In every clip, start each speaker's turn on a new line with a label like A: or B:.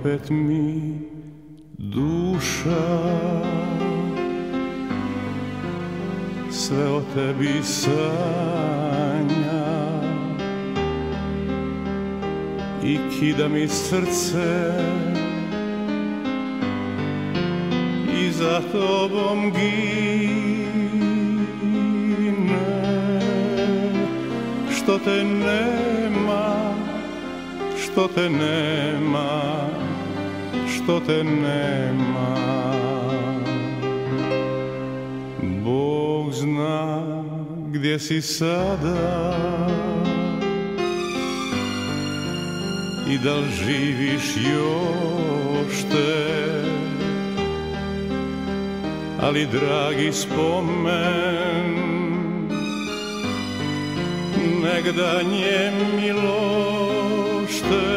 A: opet mi duša sve o tebi sanja i kida mi srce i za tobom gine, što te nema, što te nema, što te nema. Bog zna gdje si sada i da li živiš još te, ali dragi spomen negdanje milošte,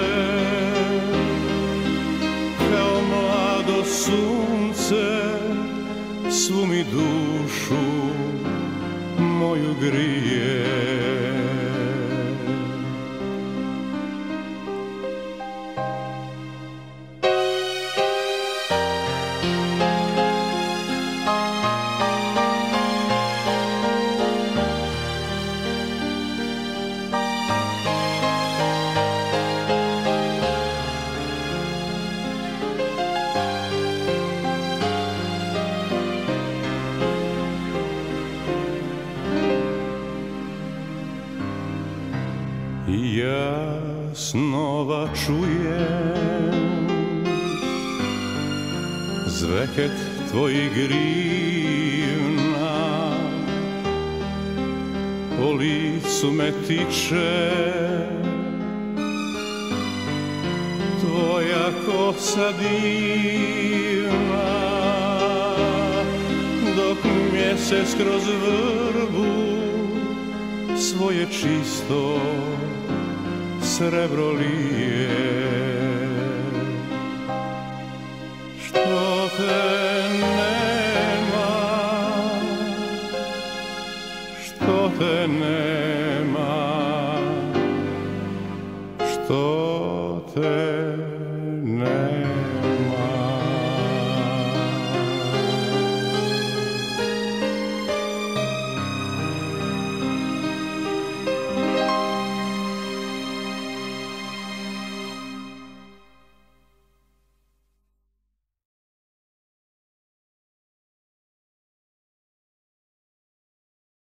A: kao mlado sunce svu mi dušu moju grije. Ja snova čujem zveket tvojih grivna, po licu me tiče tvoja kosa divna, dok mjesec kroz vrbu svoje čisto srebro lije. Što te nema, što te nema.